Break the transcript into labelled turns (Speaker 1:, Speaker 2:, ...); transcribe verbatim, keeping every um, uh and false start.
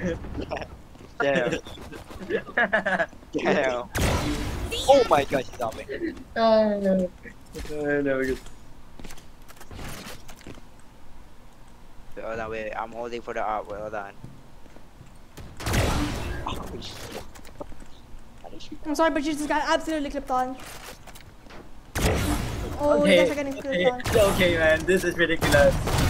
Speaker 1: Damn. Damn. Oh my gosh, he's on me.
Speaker 2: Oh no. Uh, no, we're good.
Speaker 1: Wait, hold on, wait, I'm holding for the art. Wait, hold on. Oh, shit.
Speaker 3: I'm sorry, but you just got absolutely clipped on. Oh,
Speaker 2: Okay,
Speaker 3: you guys are getting clipped
Speaker 2: okay,
Speaker 3: on.
Speaker 2: okay, man, this is ridiculous.